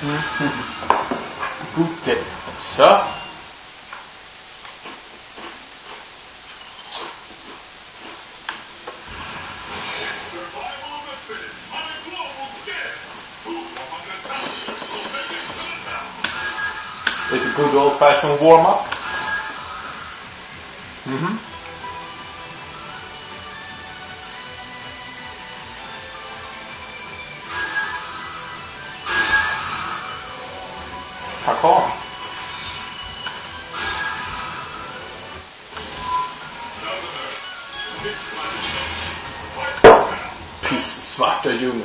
Gute. Så. Lite good old fashioned warm-up. Kakao. Piss-svarta djungeln.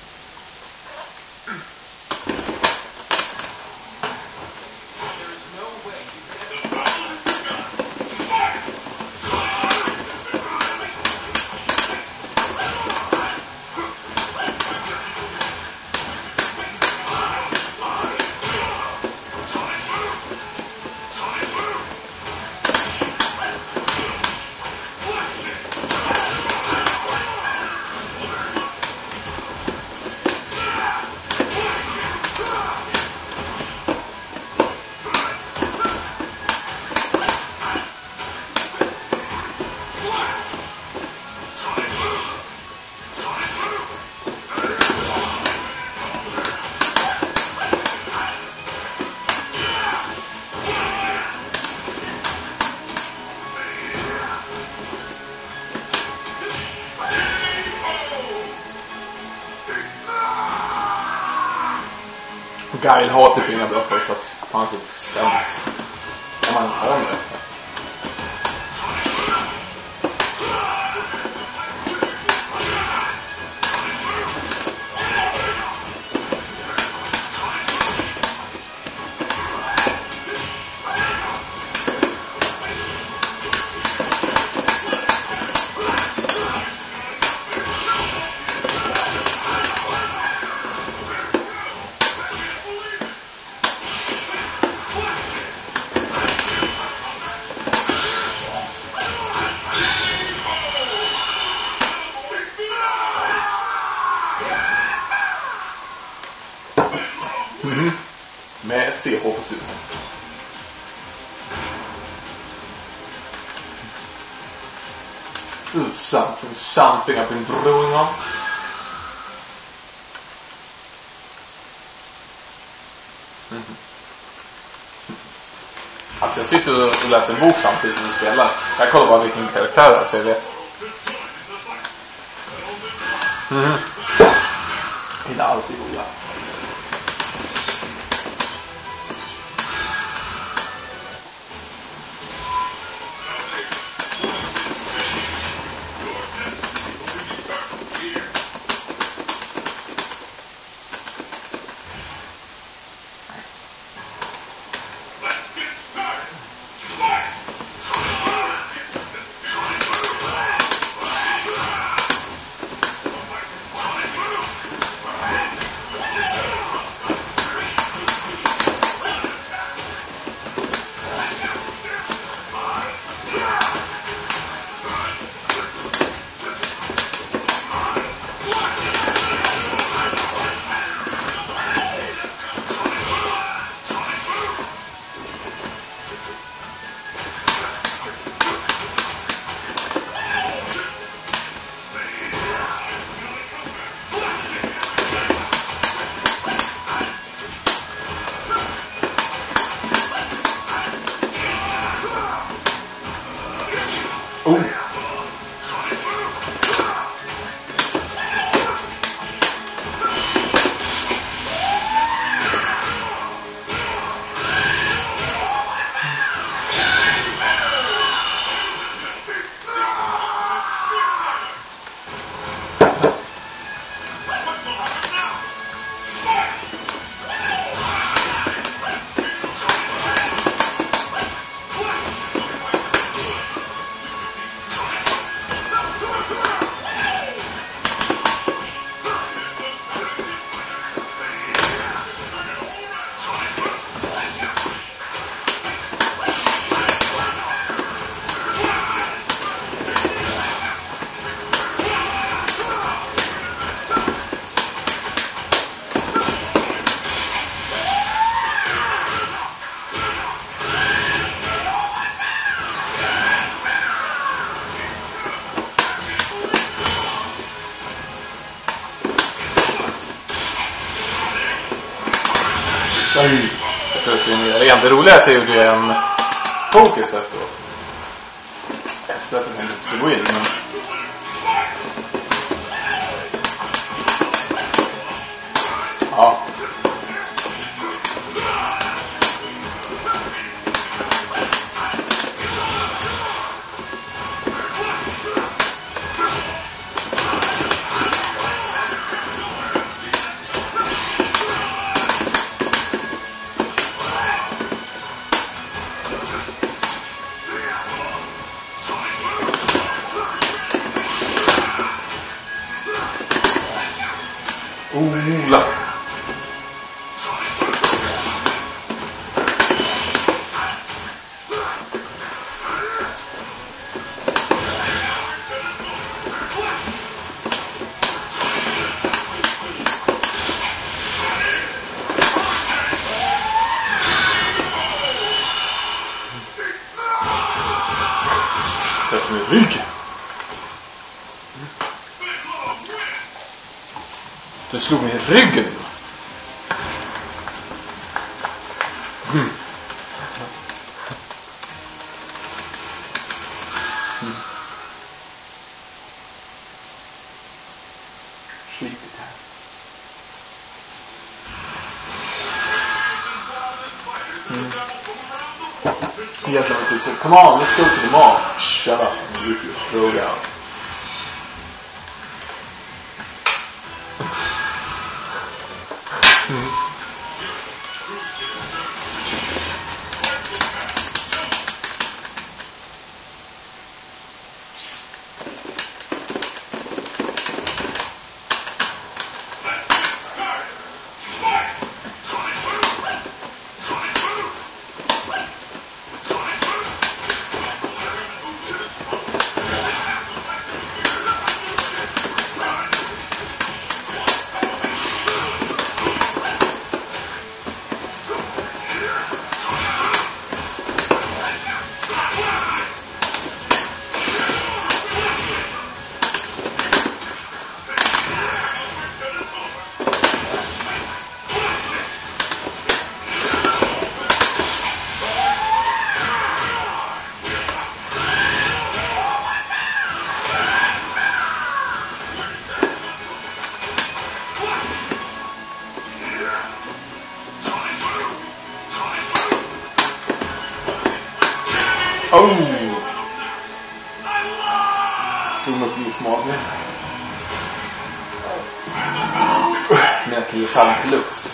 Guile har typ inga bra för så att han är typ sämst. Om man ens har det. Med CH på slutet. Something I've been brewing on. Alltså jag sitter och läser en bok samtidigt som jag spelar. Jag kollar bara vilken karaktär det är så jag vet. Inte alltid goda. Jag försvinner igen. Det roliga är att jag gjorde en fokus efteråt. Efter att den inte skulle gå in. Men... ja. Ilack. Träff med ryggen. Du slog mig i ryggen. Skit det här. Jävlar vad typ. Come on, let's go to the mall. Shut up and rip your throat out. Oh! Zoom upp lite smart nu. Med till samt lux.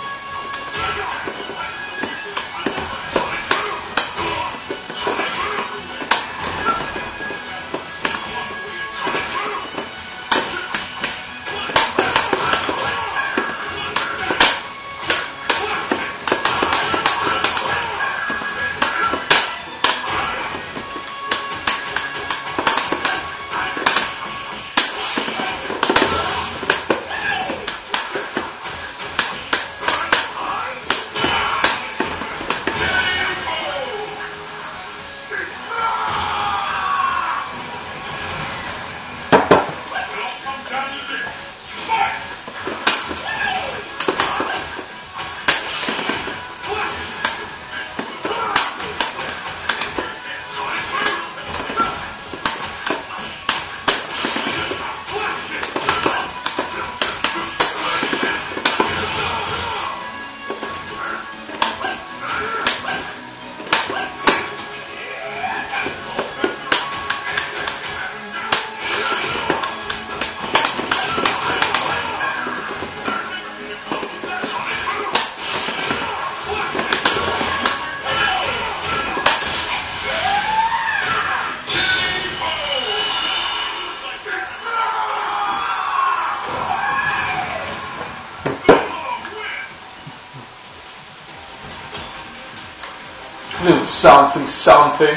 Little something, something.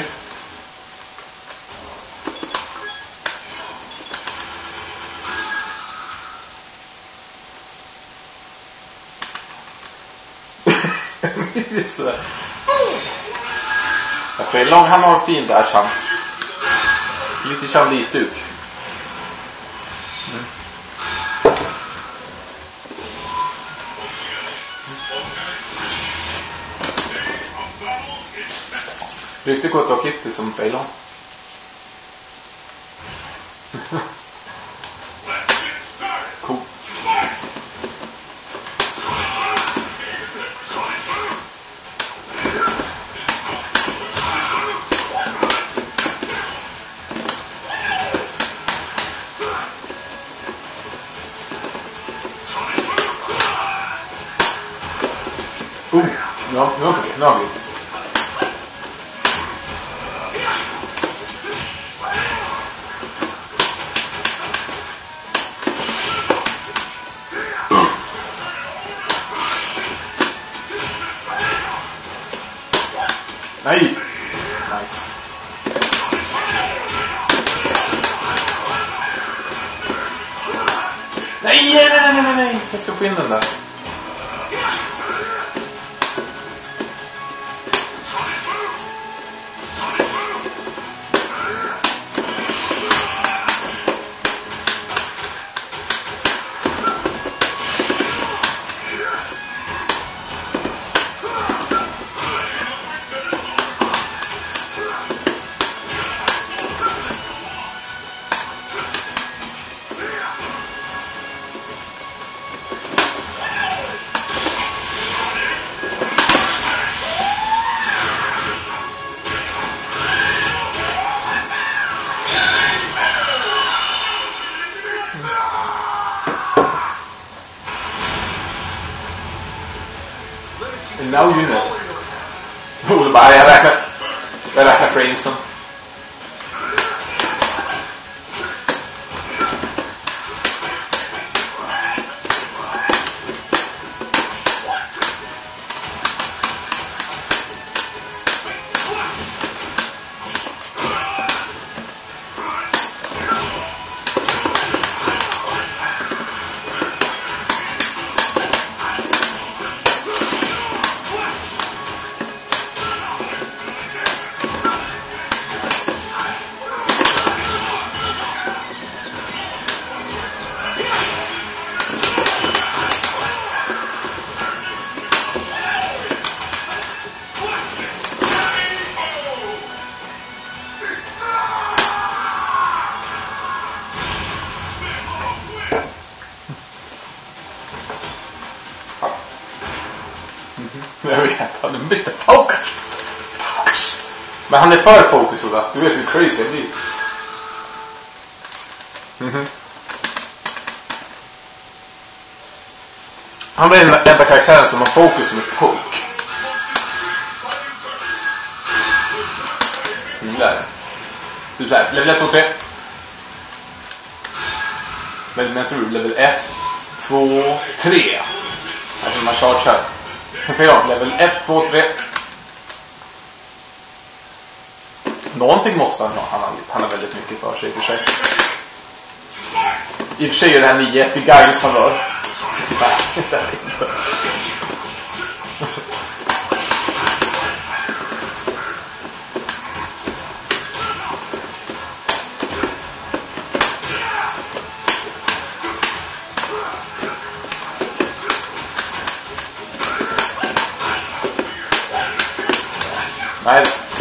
Sådär. För lång, han har fint där sam. Lite chandlistuk. Riktigt gott av Kitty som failar. Cool. Nu har vi. Nej! Nice. Nej! Jag ska få in den där. Now you know. Jag räknar framesen. Jag vet, han är Mr. Focus. Men han är för fokus då. Du vet hur crazy det blir. Han är den enda karaktären som har fokus som ett poke. Gillar. Typ såhär, level 1, 2, 3. Men nästa rule, level 1, 2, 3. Alltså man chargear. Level 1, 2, 3. Någonting måste han ha. Han har väldigt mycket för sig i och för sig. I och för sig är det här 9 till Gaius favör. Nej, det är inte. Nej.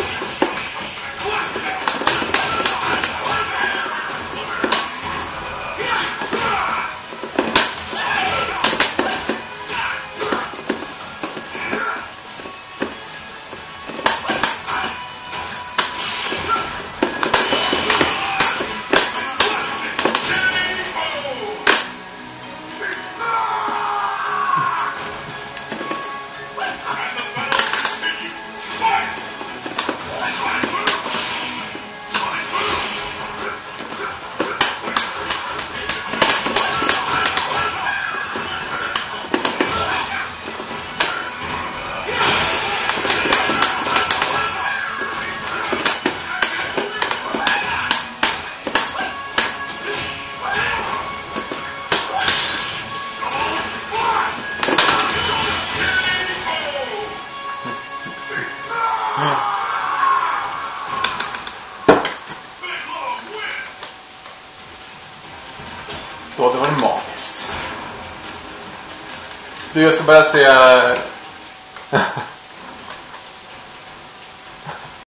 Då det var magiskt. Du, jag ska bara säga